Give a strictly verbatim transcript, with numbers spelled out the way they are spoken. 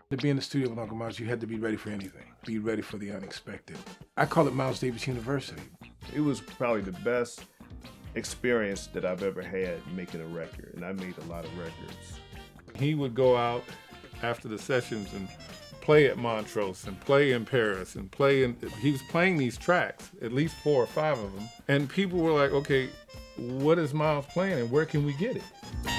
To be in the studio with Uncle Miles, you had to be ready for anything. Be ready for the unexpected. I call it Miles Davis University. It was probably the best experience that I've ever had making a record, and I made a lot of records. He would go out after the sessions and play at Montrose and play in Paris and play in, he was playing these tracks, at least four or five of them, and people were like, okay, what is Miles playing and where can we get it?